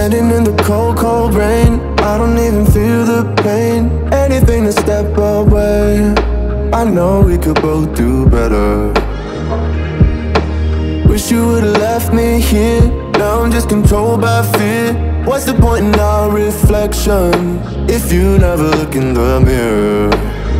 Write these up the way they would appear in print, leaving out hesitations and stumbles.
Standing in the cold, cold rain, I don't even feel the pain. Anything to step away, I know we could both do better. Wish you would've left me here, now I'm just controlled by fear. What's the point in our reflection if you never look in the mirror?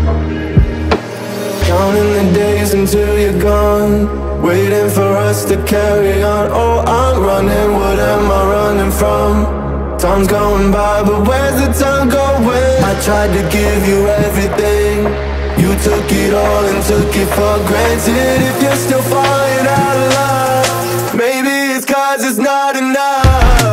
Counting the days until you're gone, waiting for us to carry on. Oh, I'm running, what am I running from? Time's going by, but where's the time going? I tried to give you everything, you took it all and took it for granted. If you're still falling out of love, maybe it's 'cause it's not enough.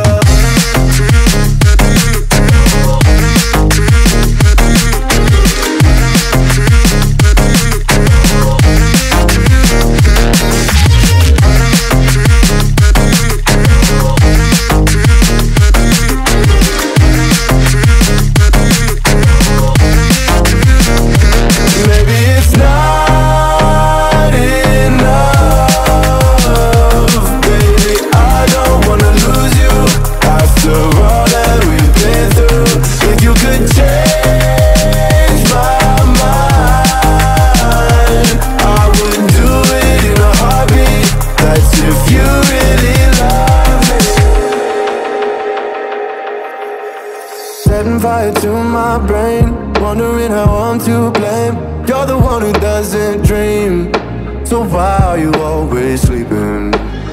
Setting fire to my brain, wondering how I'm to blame. You're the one who doesn't dream, so why are you always sleeping?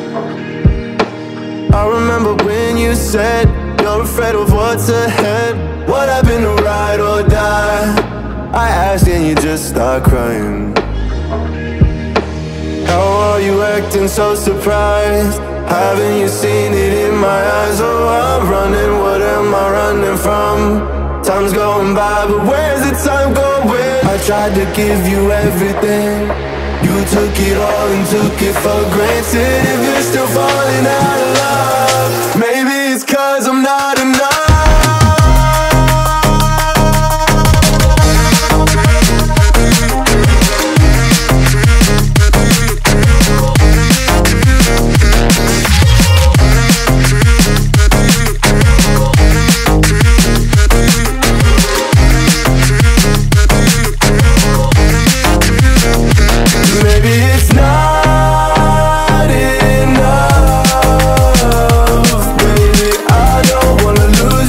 I remember when you said you're afraid of what's ahead. What happened to ride or die? I asked and you just start crying. How are you acting so surprised? Haven't you seen it in my eyes? Oh, I'm running, what am I running from? Time's going by, but where's the time going? I tried to give you everything, you took it all and took it for granted. If you're still falling out of love, maybe it's 'cause I'm not enough. Lose